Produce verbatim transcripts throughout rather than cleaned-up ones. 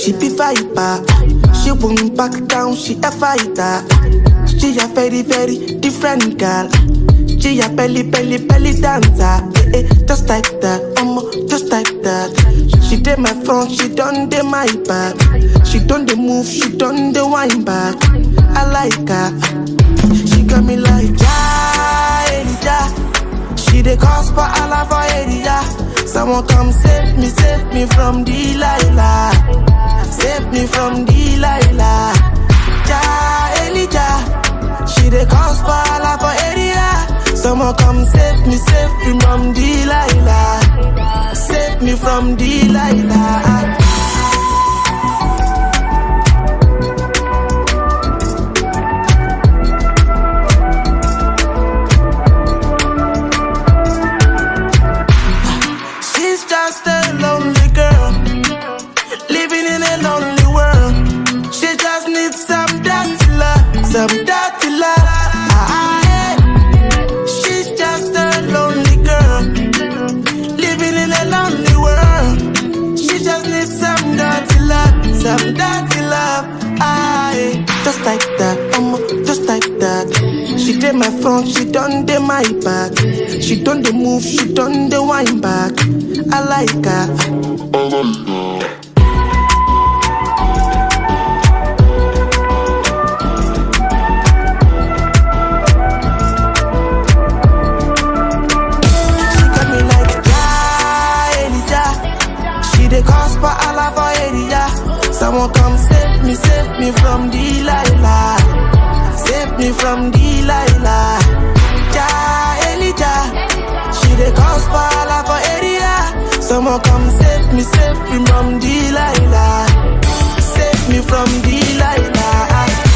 She be viper. She won't back down, she a fighter. She a very, very different girl. She a belly, belly, belly dancer. Eh, eh, just like that, um, just like that. She did my front, she done the my back. She done the move, she done the wine back. I like her. She got me like ja, Elijah. She the cause for Allah for area. Someone come save me, save me from Delilah. Save me from Delilah. Ja, Elijah. She the cause for Allah for area. Someone come save me, save me from Delilah. Save me from Delilah. Just a lonely girl, living in a lonely world. She just needs some dirty love, some dirty love. Ah, yeah. She's just a lonely girl, living in a lonely world. She just needs some dirty love, some dirty love. Ah, yeah. Just like that, um, just like that. She did my front, she done the my back. She done the move, she done the wine back. I like her. She got me like ja, Elijah. She the cause for Allah for area. Someone come save me, save me from Delilah. Save me from Delilah. Ja, Elijah. She the cause for Allah for area. Someone come save me, save me from Delilah. Save me from Delilah.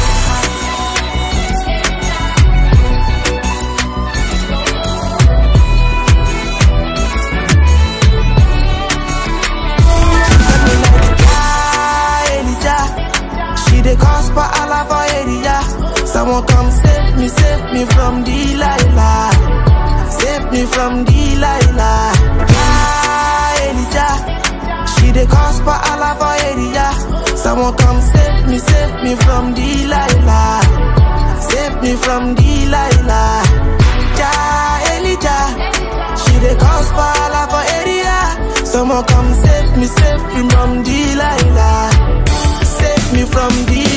She the cause for Allah for area. Someone come save me, save me from Delilah. Save me from Delilah. She the cause for Allah for area. Someone come save me, save me from Delilah. Save me from Delilah. Ja, Elijah. She the cause for Allah for area. Someone come save me, save me from Delilah. Save me from Delilah.